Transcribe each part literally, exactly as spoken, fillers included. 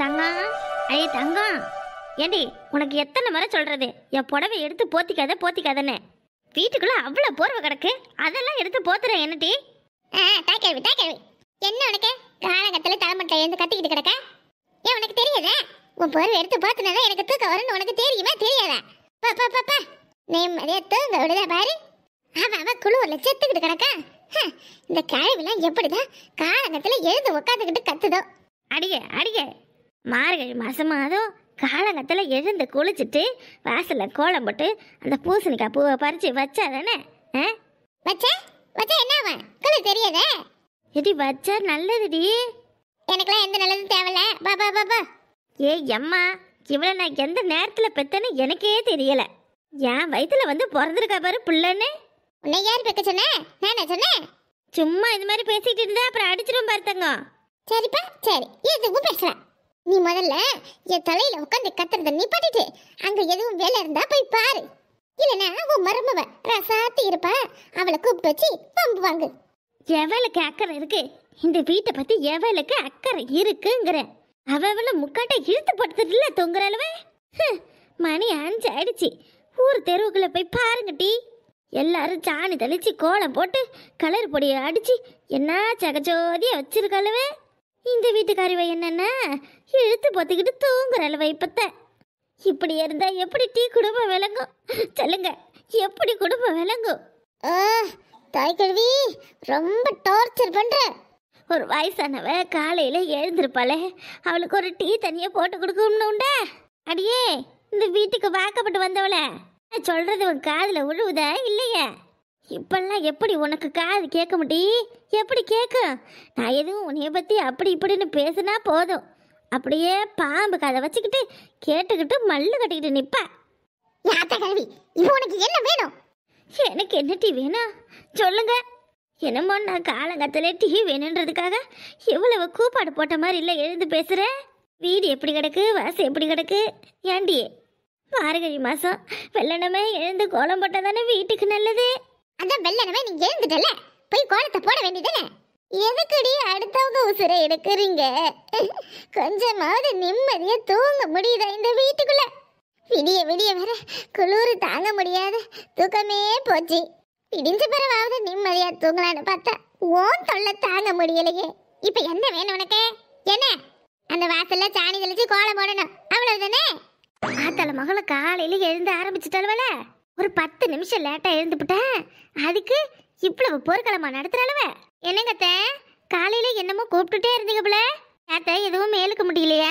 தங்கம், ஐய தங்கம், ஏண்டி உனக்கு எத்தனை முறை சொல்றது என் புடவை எடுத்து போத்திக்காத போத்திக்காதன்னு? வீட்டுக்குள்ள அவ்வளோ போர்வை கிடக்கு, அதெல்லாம் எடுத்து போத்துறேன் என்னடி? ஆ தாய்க்கேள்வி தாய்க்கேள்வி என்ன உனக்கு காலகட்டத்தில் தலைமட்டில் எழுந்து கத்திக்கிட்டு கிடக்க? ஏன் உனக்கு தெரியாதா? உன் போர்வை எடுத்து போத்துனதான் எனக்கு தூக்கம் வரும்னு உனக்கு தெரியுமா தெரியாதா? பா பா பா பா நிம்மதியா தூங்க விடுதா பாரு. அவ அவ குழுவில் செத்துக்கிட்டு கிடக்கா. இந்த கிழவிலாம் எப்படிதான் காலகட்டத்தில் எழுந்து உட்காந்துக்கிட்டு கத்துதோ. அடியே அடியே, மார்கழி மாசமா அதுவும் காலங்கத்தில் எழுந்து குளிச்சுட்டு வாசலில் கோலம் போட்டு அந்த பூசணிக்காய் பூவை பறித்து வச்சா தானே? ஆ வச்சா வச்சா என்னவா குழு தெரியாதே? எடி வச்சா நல்லதுடி. எனக்குலாம் எந்த நல்லதும் தேவையில்ல. பா பா பா பா ஏய் அம்மா, இவளை நான் எந்த நேரத்தில் பெத்தேன்னு எனக்கே தெரியல. என் வயிற்றுல வந்து பிறந்திருக்கா பாரு பிள்ளைன்னு. உன்னை யார் பெக்க சொன்ன? நானே சொன்னேன். சும்மா இது மாதிரி பேசிக்கிட்டு இருந்தா அப்புறம் அடிச்சிடும் பார்த்தங்க. சரிப்பா சரி, எதுவும் பேசலாம். நீ முதல்ல என் தலையில உட்காந்து கத்துறத நீ பண்ணிட்டு அங்க எதுவும் வேலை இருந்தா போய் பாரு. இல்லைன்னா அவன் மருமவ ரசாத்தி இருப்பா, அவளை கூப்பிட்டு வச்சு பம்பு வாங்கு. எவளுக்கு அக்கறை இருக்கு இந்த வீட்டை பத்தி? எவளுக்கு அக்கறை இருக்குங்கிற அவள முக்காட்டை இழுத்து படுத்துட்டுல தொங்குற அளவே. மணி அஞ்சு ஆயிடுச்சு. ஊர் தெருவுக்குள்ள போய் பாருங்க டி. எல்லாரும் சாணி தெளிச்சு கோலம் போட்டு கலர் பொடியை அடிச்சு என்ன சகஜோதியா வச்சிருக்கலவே. இந்த வீட்டுக்காரிவை என்னன்னா இழுத்து பொத்திக்கிட்டு தூங்குற அளவை. இப்பத்த இப்படி இருந்தா எப்படி டீ குடும்பம் விளங்கும் சொல்லுங்க? எப்படி குடும்பம் விளங்கும்? தாய் கல்வி ரொம்ப டார்ச்சர் பண்ற. ஒரு வயசானவ காலையில எழுந்திருப்பாளே, அவளுக்கு ஒரு டீ தனியா போட்டு கொடுக்கணும்னு உண்டா? அடியே, இந்த வீட்டுக்கு வாக்கப்பட்டு வந்தவள சொல்றது உன் காதுல விழுவுதா இல்லையா? இப்பெல்லாம் எப்படி உனக்கு காது கேட்க முடியும்? எப்படி கேட்கும்? நான் எதுவும் உன்னைய பத்தி அப்படி இப்படின்னு பேசுனா போதும், அப்படியே பாம்பு கதை வச்சுக்கிட்டு கேட்டுக்கிட்டு மல்லு கட்டிக்கிட்டு நிப்பா. கல்வி இப்போ உனக்கு என்ன வேணும்? எனக்கு என்ன டீ வேணும் சொல்லுங்க. என்னமோ நான் காலங்கத்திலே டீ வேணுன்றதுக்காக எவ்வளவு கூப்பாடு போட்ட மாதிரி இல்லை எழுந்து பேசுகிறேன். வீடு எப்படி கிடக்கு, வாசம் எப்படி கிடக்கு? ஏண்டி மார்கழி மாதம் வெள்ளனமே எழுந்து கோலம் போட்டால் தானே வீட்டுக்கு நல்லது. அதான் வெள்ளனமே நீ எழுந்துட்டல, போய் கோலத்தை போட வேண்டியதானே? எதுக்குடி அடுத்தவங்க உசுரை எடுக்கிறீங்க? கொஞ்சமாவது நிம்மதியா தூங்க முடியுதா இந்த வீட்டுக்குள்ள? விடிய விடிய வேற குளிர் தாங்க முடியாது, தூக்கமே போச்சு. இடிஞ்ச பிறவாவது நிம்மதியா தூங்கலான்னு பார்த்தா ஓன் தொல்லை தாங்க முடியலையே. இப்ப என்ன வேணும் உனக்கு? என்ன அந்த வாசல்ல சாணி தெளிச்சு கோலம் போடணும், அவ்வளவுதானே? ஆத்தால மகளை காலையில எழுந்து ஆரம்பிச்சுட்டாலுவல, ஒரு பத்து நிமிஷம் லேட்டா எழுந்துவிட்டேன், அதுக்கு இவ்வளவு போர்க்களமா நடத்துறாளுவ. என்னங்கத்த காலையில என்னமோ கூப்பிட்டுட்டே இருந்தீங்க போல, அத்த எதுவும் மேலுக்க முடியலையா?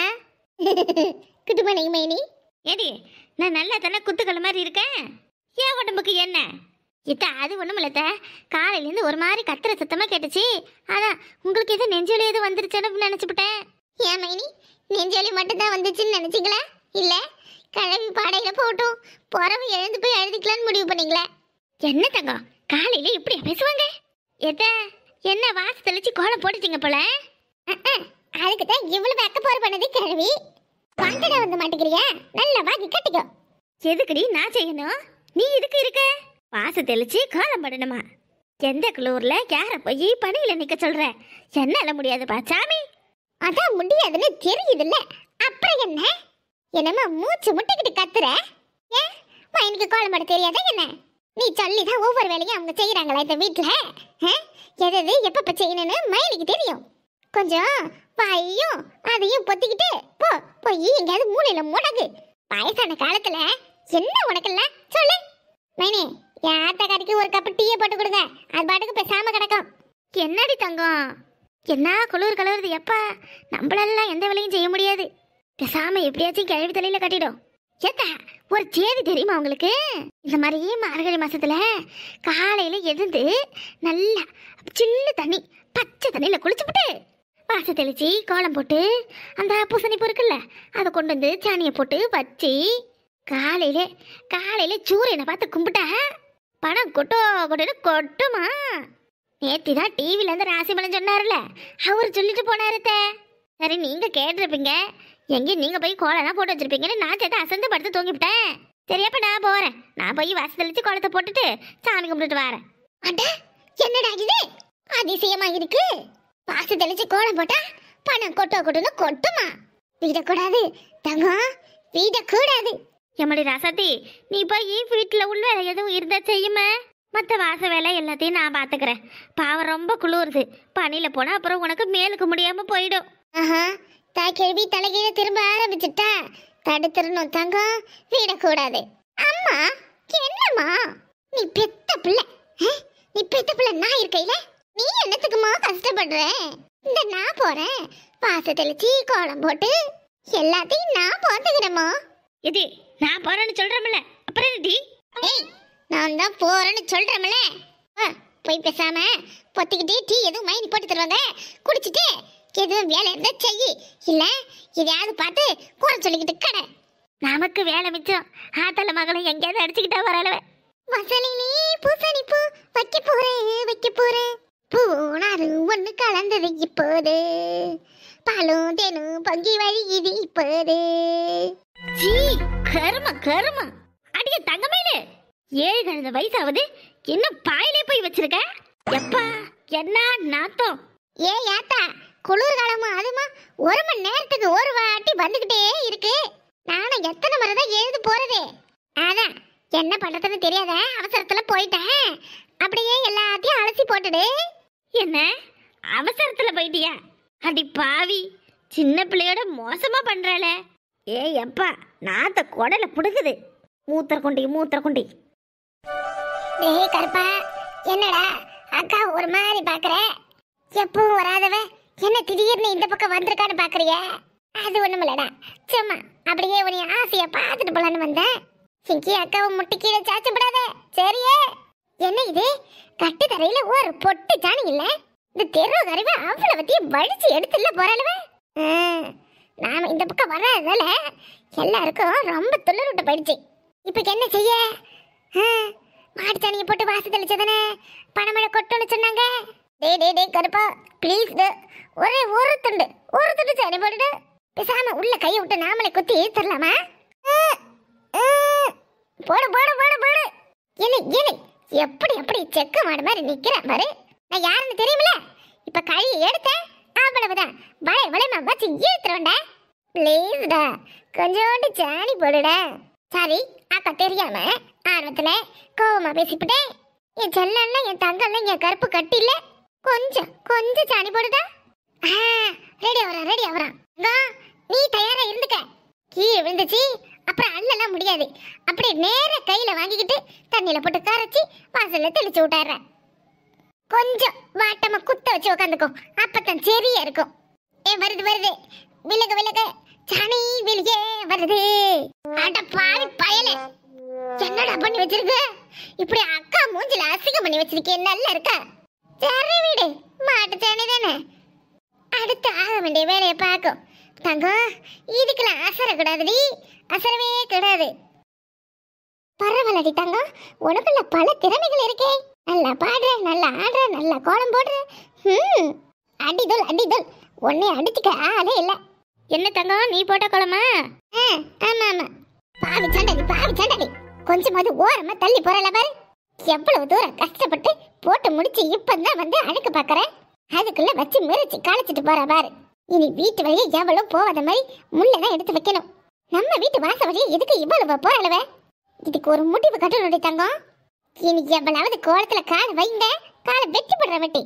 குட்டுமணி மைனி ஏடி, நான் நல்லா தானே குத்துக்கள் மாதிரி இருக்கேன், ஏன் உடம்புக்கு என்ன? இத்த அது ஒண்ணும் இல்லத்த, காலையிலேருந்து ஒரு மாதிரி கத்துற சத்தமா கேட்டுச்சு, அதான் உங்களுக்கு எதுவும் நெஞ்சொலி எதுவும் வந்துருச்சுன்னு நினைச்சுக்கிட்டேன். ஏன் மைனி, நெஞ்சொலி மட்டும்தான் வந்துச்சுன்னு நினைச்சிங்களா? இல்ல கிளம்பி பாடையில போட்டும் புறவு எழுந்து போய் எழுதிக்கலான்னு முடிவு பண்ணீங்களா? என்ன தங்கம் காலையில இப்படி பேசுவாங்க? எத்த என்ன வாச தெளிச்சு கோலம் போட்டுட்டீங்க போல? அதுக்கு தான் இவ்வளவு அக்க போற பண்ணது கிழவி. வாண்டடா வந்து மாட்டேங்கிறியா? நல்ல வாங்கி கட்டிக்கோ. எதுக்குடி நான் செய்யணும்? நீ இதுக்கு இருக்க வாச தெளிச்சு கோலம் போடணுமா? எந்த குளூர்ல யார போய் பணியில நிக்க சொல்ற? என்னால முடியாதுப்பா சாமி. அதான் முடியாதுன்னு தெரியுதுல்ல, அப்புறம் என்ன? என்னமா மூச்சு முட்டிக்கிட்டு கத்துற? ஏன் மைனுக்கு கோலம் போட தெரியாதா என்ன? நீ சொல்லிதான் ஒவ்வொரு வேலையும் அவங்க செய்யறாங்களா இந்த வீட்டுல? எது எப்ப செய்யணும்னு மைனுக்கு தெரியும். கொஞ்சம் வாயையும் அதையும் பொத்திக்கிட்டு போ, போய் எங்கேயாவது மூலையில முடங்கு. வயசான காலத்துல என்ன உனக்குல்ல சொல்லு மைனே. என் ஆத்தக்காரிக்கு ஒரு கப்பு டீயை போட்டு கொடுங்க, அது பாட்டுக்கு பேசாம கிடக்கும். என்னடி தங்கம், என்ன குளிர் கலருது எப்பா? நம்மளால எந்த வேலையும் செய்ய முடியாது, பேசாம எப்படியாச்சும் கிழவி தலையில கட்டிடும். ஏத்தா ஒரு சேதி தெரியுமா உங்களுக்கு? இந்த மாதிரி மார்கழி மாசத்துல காலையில எழுந்து நல்லா சில்லு தண்ணி பச்சை தண்ணியில குளிச்சுப்புட்டு வாச தெளிச்சு கோலம் போட்டு அந்த பூசணி பொருட்கள்ல அதை கொண்டு வந்து சாணியை போட்டு வச்சு காலையில காலையில சூரியனை பார்த்து கும்பிட்டா பணம் கொட்டோ கொட்டோன்னு கொட்டுமா. நேத்தி தான் டிவில இருந்து ராசிபலன் சொன்னார்ல, அவர் சொல்லிட்டு போனாருத்த. சரி நீங்க கேட்டிருப்பீங்க, எங்க நீங்க போய் கோலம்லாம் போட்டு வச்சிருப்பீங்கன்னு நான் சேர்த்து அசந்து படுத்து தூங்கிவிட்டேன். சரியாப்ப நான் போறேன், நான் போய் வாசல் தெளிச்சு கோலத்தை போட்டுட்டு சாமி கும்பிட்டுட்டு வரேன். அட என்னடா இது அதிசயமா இருக்கு. வாசல் தெளிச்சு கோலம் போட்டா பணம் கொட்டோ கொட்டுன்னு கொட்டுமா? விடக்கூடாது தங்கம், விடக்கூடாது. எம்மடி ராசாத்தி, நீ போய் வீட்டில் உள்ள எதுவும் இருந்தா செய்யுமா? மற்ற வாச வேலை எல்லாத்தையும் நான் பார்த்துக்கிறேன். பாவம் ரொம்ப குளிருது. பனியில் போனால் அப்புறம் உனக்கு மேலுக்கு முடியாமல் போயிடும். ஆஹா, தாய் கேள்வி தலைகீழ திரும்ப ஆரம்பிச்சுட்டா தடுத்துடணும் தங்கம், விடக்கூடாது. அம்மா என்னம்மா நீ பெத்த பிள்ளை, நீ பெத்த பிள்ளை நான் இருக்கையில நீ என்னத்துக்குமா கஷ்டப்படுற? இந்த நான் போறேன், வாச தெளிச்சு கோலம் போட்டு எல்லாத்தையும் நான் பார்த்துக்கிறேம்மா. இது நான் போறேன்னு சொல்றேன்ல, அப்புறம் என்னடி? ஏய், நான் தான் போறேன்னு சொல்றேன்ல. போய் பேசாம பொத்திக்கிட்டே டீ எதுவும் மைனி போட்டு தருவாங்க, குடிச்சிட்டு எதுவும் வேலை இருந்தா செய்யி, இல்ல எதையாவது பார்த்து குறை சொல்லிக்கிட்டு கடை. நமக்கு வேலை மிச்சம். ஆத்தல மகளை எங்கேயாவது அடிச்சுக்கிட்டா வரலவ. வசலினே பூசணி பூ வைக்க போறேன் வைக்க போறேன், பூனாரு ஒண்ணு கலந்தது இப்போது, பாலும் தேனும் பொங்கி வழியுது இப்போது. சீ, கரும கரும. அடிக்க தங்கமேலு, ஏழு கழுத வயசாவது இன்னும் பாயிலே போய் வச்சிருக்க. எப்பா என்ன நாத்தம். ஏ ஏத்தா, குளிர்காலமா அதுமா ஒரு மணி நேரத்துக்கு ஒரு வாட்டி வந்துகிட்டே இருக்கு. நானும் எத்தனை முறை தான் எழுது போறது. அதான் என்ன பண்றதுன்னு தெரியாத அவசரத்துல போயிட்டேன். அப்படியே எல்லாத்தையும் அலசி போட்டுடு. என்ன அவசரத்துல போயிட்டியா? அடி பாவி, சின்ன பிள்ளையோட மோசமா பண்றாளே. ஏ எப்பா, நாத்த குடல புடுக்குது. மூத்திர கொண்டி மூத்திர கொண்டி. டேய் கருப்பா, என்னடா அக்கா ஒரு மாதிரி பாக்குற? எப்பவும் வராதவ என்ன திடீர்னு இந்த பக்கம் வந்திருக்கான்னு பாக்குறிய? அது ஒண்ணுமில்லடா, சும்மா அப்படியே உன்னை ஆசையா பார்த்துட்டு போலான்னு வந்தேன். சிங்கி அக்காவை முட்டி கீழே சாச்சு விடாத சரியே? என்ன இது கட்டு தரையில ஒரு பொட்டு சாணி இல்ல? இந்த தெரு கருவி அவ்வளவத்தையும் வலிச்சு எடுத்துல போறாளுவ. நாம இந்த பக்கம் வராததால எல்லாருக்கும் ரொம்ப துள்ளர் விட்டு போயிடுச்சு. இப்ப என்ன செய்ய? மாட்டு சாணியை போட்டு வாசு தெளிச்சதானே பணமழை கொட்டுன்னு சொன்னாங்க. டே டே டே கருப்பா ப்ளீஸ், ஒரே ஒரு துண்டு ஒரு துண்டு சாணி போட்டுட்டு பேசாம உள்ள கையை விட்டு நாமளே குத்தி தரலாமா? போடு போடு போடு போடு. இல்லை இல்லை, எப்படி எப்படி செக்க மாடு மாதிரி நிக்கிறேன் பாரு. நான் யாருன்னு தெரியுமில? இப்ப கழியை எடுத்தேன் அவ்வளவுதான், வளை வளைமா வச்சு இழுத்துறேன்டா. ப்ளீஸ்டா கொஞ்சோண்டு சாணி போடுடா. சாரி அக்கா, தெரியாம ஆர்வத்துல கோவமா பேசிவிட்டேன். என் செல்லன்னா என் தங்கல்ல என் கருப்பு கட்டி இல்ல, கொஞ்சம் கொஞ்சம் சாணி போடுடா. Ready ஆவறான் ready ஆவறான். நீ தயாரா இருந்துக்க. கீழே விழுந்துச்சு அப்புறம் அள்ளலாம் முடியாது. அப்படியே நேர கையில வாங்கிக்கிட்டு தண்ணியில போட்டு கரைச்சி வாசல்ல தெளிச்சு விட்டாடுற. கொஞ்சம் வாட்டமா குத்த வச்சு உட்காந்துக்கோ, அப்பதான் சரியா இருக்கும். ஏ வருது வருது, விலகு விலகு, சனி வெளியே வருது. அட பாவி பயலே, என்னடா பண்ணி வச்சிருக்க? இப்படி அக்கா மூஞ்சில அசிங்கம் பண்ணி வச்சிருக்கே, நல்லா இருக்கா? சரி விடு, மாட்டு சாணி தானே. அடுத்து ஆக வேண்டிய வேலையை பார்க்கும் தங்கம். இதுக்கெல்லாம் அசர கூடாதுடி, அசரவே கூடாது. பரவாயில்லடி தங்கம், உனக்குள்ள பல திறமைகள் இருக்கே. நல்லா பாடுற, நல்லா ஆடுற, நல்லா கோலம் போடுற. ம் அடிதோல் அடிதோல், உன்னை அடிச்சுக்க ஆளே இல்ல. என்ன தங்கம், நீ போட்ட கோலமா? ஆமா ஆமா, பாவி சண்டடி பாவி சண்டடி. கொஞ்சமாவது ஓரமா தள்ளி போறல பாரு. எவ்வளவு தூரம் கஷ்டப்பட்டு போட்டு முடிச்சு இப்பதான் வந்து அழுக்கு பாக்குறேன். அதுக்குள்ள வச்சு மிரிச்சு காலைச்சிட்டு போற பாரு. இனி வீட்டு வழியே எவ்வளவு போவாத மாதிரி முள்ளதான் எடுத்து வைக்கணும். நம்ம வீட்டு வாச வழியே எதுக்கு இவ்வளவு போறளவ? இதுக்கு ஒரு முடிவு கட்டணுடைய தங்கம். இனி எவ்வளவு கோலத்துல காலை வைங்க, காலை வெட்டி போடுற வெட்டி.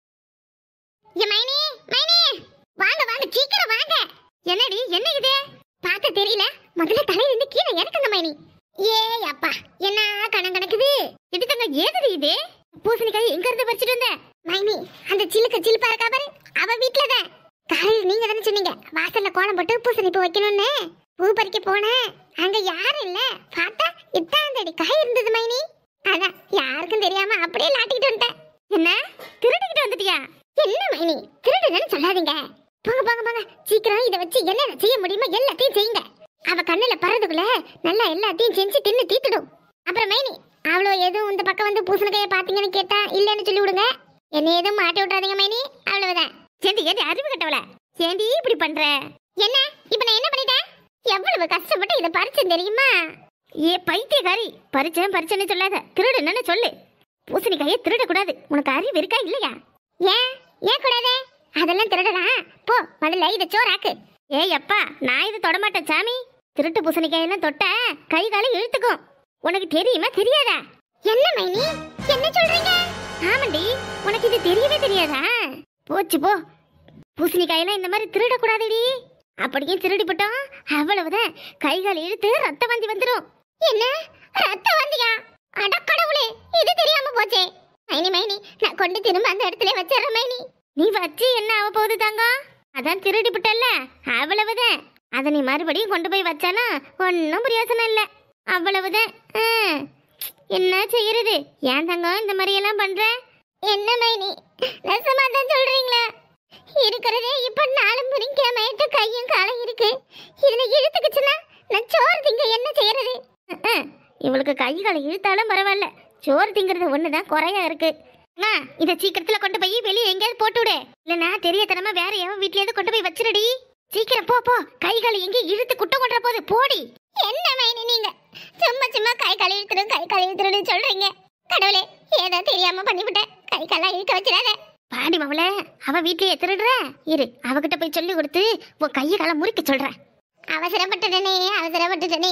மைனி மைனி வாங்க வாங்க சீக்கிரம் வாங்க. என்னடி என்ன இது பார்க்க தெரியல? முதல்ல தலையில இருந்து கீழே இறக்குங்க மைனி. ஏ அப்பா, என்ன கணம் கணக்குது? இது தங்க ஏதுடி இது? பூசணிக்காய் எங்க இருந்து பறிச்சிட்டு வந்த? மைனி அந்த சிலுக்க சிலுப்பா இருக்கா பாரு, அவ வீட்டுலதான். காலையில் நீங்க தானே சொன்னீங்க வாசல்ல கோலம் போட்டு பூசணி பூ வைக்கணும்னு. பூ பறிக்க போனேன், அங்க யாரும் இல்ல. பார்த்தா இத்தாந்தடி காய் இருந்தது மைனி. அதான் யாருக்கும் தெரியாம அப்படியே லாட்டிக்கிட்டு வந்துட்டேன். என்ன திருடிக்கிட்டு வந்துட்டியா? என்ன மைனி திருடுன்னு சொல்லாதீங்க. போங்க போங்க போங்க, சீக்கிரம் இதை வச்சு என்ன செய்ய முடியுமோ எல்லாத்தையும் செய்யுங்க. அவ கண்ணுல பறதுக்குள்ள நல்லா எல்லாத்தையும் செஞ்சு தின்னு தீத்துடும். அப்புறம் மைனி அவ்வளோ எதுவும் இந்த பக்கம் வந்து பூசணிக்காயை பாத்தீங்கன்னு கேட்டா இல்லன்னு சொல்லி விடுங்க. என்ன எதுவும் மாட்டி விட்டுறாதீங்க மைனி, அவ்வளவுதான். சேண்டி ஏண்டி அறிவு கட்டவள, சேண்டி இப்படி பண்ற? என்ன இப்ப நான் என்ன பண்ணிட்டேன்? எவ்வளவு கஷ்டப்பட்டு இதை பறிச்சேன் தெரியுமா? ஏ பைத்தியக்காரி, பறிச்சேன் பறிச்சேன்னு சொல்லாத, திருடுன்னு சொல்லு. பூசணிக்காயை திருடக்கூடாது, உனக்கு அறிவு இருக்கா இல்லையா? ஏன் ஏன் கூடாது? அதெல்லாம் திருடலாம். போ முதல்ல இதை சோறாக்கு. ஏய் அப்பா, நான் இது தொடமாட்டேன் சாமி. திருட்டு பூசணிக்காயெல்லாம் தொட்ட கை காலை இழுத்துக்கும். உனக்கு தெரியுமா தெரியாதா? என்ன மைனி என்ன சொல்றீங்க? ஆமாண்டி, உனக்கு இது தெரியவே தெரியாதா? போச்சு போ. பூசணிக்காயெல்லாம் இந்த மாதிரி திருடக்கூடாதுடி. அப்படியே திருடிப்பட்டோம் அவ்வளவுதான், கை கால் இழுத்து ரத்த வாந்தி வந்துடும். என்ன ரத்த வாந்தியா? அட கடவுளே, இது தெரியாம போச்சே. மைனி மைனி நான் கொண்டு திரும்ப அந்த இடத்துல வச்சிடறேன் மைனி. நீ வச்சு என்ன ஆக போகுது தங்கம்? அதான் திருடிப்பட்டல்ல, அவ்வளவுதான். அதை நீ மறுபடியும் கொண்டு போய் வச்சாலும் ஒன்றும் பிரயோசனம் இல்லை. அவ்வளவுதான். ஆ, என்ன செய்யறது? ஏன் தங்கம் இந்த மாதிரி எல்லாம் பண்ற? என்ன மைனி நெசமா தான் சொல்றீங்களா? இருக்கிறதே இப்ப நாலு முறிக்காமட்டு கையும் காலம் இருக்கு. இதுல இழுத்துக்குச்சுன்னா நான் சோறு திங்க என்ன செய்யறது? இவளுக்கு கை காலை இழுத்தாலும் பரவாயில்ல, சோறு திங்கிறது ஒண்ணுதான் குறையா இருக்கு. அம்மா, இதை சீக்கிரத்துல கொண்டு போய் வெளியே எங்கேயாவது போட்டு விடு. இல்லைன்னா தெரியத்தனமா வேற எவன் வீட்லயாவது கொண்டு போய் வச்சிருடி. சீக்கிரம் போ போ, கை காலை எங்கேயும் இழுத்து குட்டம் கொண்ட போது போடி. என்ன மைனி நீங்க சும்மா சும்மா கை கால் இழுத்துடும் கை கால் இழுத்துடும் சொல்றீங்க. கடவுளே, ஏதோ தெரியாம பண்ணிவிட்டேன். கை காலா இழுக்க வச்சிடாத. பாடி மவள, அவ வீட்லயே திருடுற இரு, அவகிட்ட போய் சொல்லி கொடுத்து உன் கையை காலை முறிக்க சொல்றேன். அவசரப்பட்டுட்டனே அவசரப்பட்டுட்டனே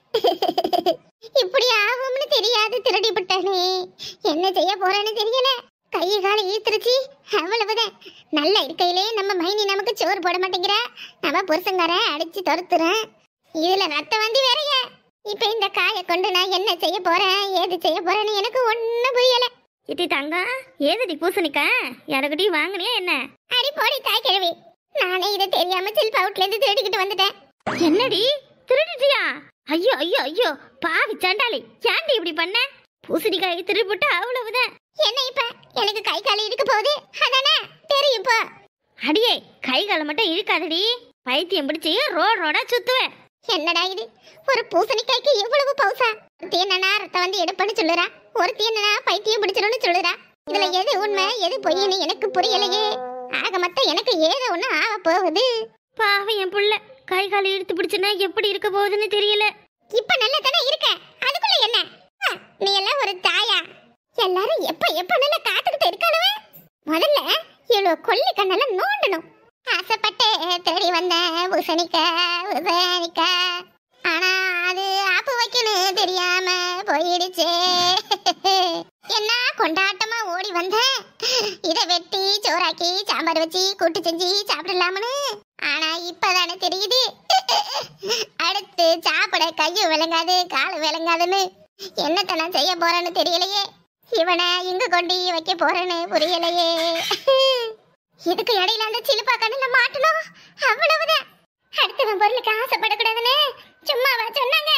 இப்படி ஆகும்னு தெரியாது திருடிப்பட்டனே. என்ன செய்ய போறேன்னு தெரியல. கை காலை ஈத்துருச்சு அவ்வளவுதான். நல்ல இருக்கையிலே நம்ம மைனி நமக்கு சோறு போட மாட்டேங்கிற. நம்ம புருஷங்கார அடிச்சு துரத்துறேன். இதுல ரத்த வந்து வேறைய. இப்ப இந்த காயை கொண்டு நான் என்ன செய்ய போறேன் ஏது செய்ய போறேன்னு எனக்கு ஒண்ணும் புரியல. சித்தி தங்கம், ஏதடி பூசணிக்கா யாருக்கிட்டையும் வாங்கினியா என்ன? அடி போடி தாய் கிழவி, நானே இதை தெரியாம சில் பவுட்ல இருந்து திருடிக்கிட்டு வந்துட்டேன். என்னடி திருடிட்டியா? ஐயோ ஐயோ ஐயோ, பாவி சண்டாளி, ஏன்டி இப்படி பண்ண? பூசணிக்காய் திருடி போட்டு அவ்வளவுதான். என்ன இப்ப எனக்கு கை கால் இழுக்க போகுது அதானே தெரியும். இப்போ அடியே, கை காலை மட்டும் இழுக்காதடி, பைத்தியம் பிடிச்சி ரோட் ரோடா சுத்துவேன். என்னடா இது, ஒரு பூசணிக்காய்க்கு எவ்வளவு பவுசா? ஒருத்தி என்னன்னா ரத்த வந்து எடுப்பன்னு சொல்லுறா, ஒருத்தி என்னன்னா பைத்தியம் பிடிச்சிடும்னு சொல்லுறா. இதுல எது உண்மை எது பொய்ன்னு எனக்கு புரியலையே. ஆக மொத்தம் எனக்கு ஏதோ ஒண்ணு ஆக போகுது. பாவம் என் புள்ள, கை காலை இழுத்து பிடிச்சுன்னா எப்படி இருக்க போகுதுன்னு தெரியல. இப்ப நல்லா தானே இருக்க, அதுக்குள்ள என்ன? நீ எல்லாம் ஒரு தாயா? எல்லாரும் எப்ப எப்ப நல்லா காத்துக்கிட்டு இருக்காளுவ. முதல்ல இவ்வளவு கொல்லி கண்ணெல்லாம் நோண்டணும். ஆசைப்பட்டு தேடி வந்த பூசணிக்க பூசணிக்க, ஆனா அது ஆப்பு வைக்கணும் தெரியாம போயிடுச்சே. என்ன கொண்டாட்டமா ஓடி வந்த, இதை வெட்டி சோறாக்கி சாம்பார் வச்சு கூட்டு செஞ்சு சாப்பிடலாம்னு. ஆனா இப்பதானே தெரியுது, அடுத்து சாப்பிட கையும் விளங்காது காலு விளங்காதுன்னு. என்னத்த நான் செய்ய போறேன்னு தெரியலையே. இவனை இங்க கொண்டு வைக்க போறேன்னு புரியலையே. இதுக்கு இடையில அந்த சிலுப்பா கண்ணுல மாட்டணும் அவ்வளவுதான். அடுத்தவன் பொருளுக்கு ஆசைப்படக்கூடாதுன்னு சும்மாவா சொன்னாங்க?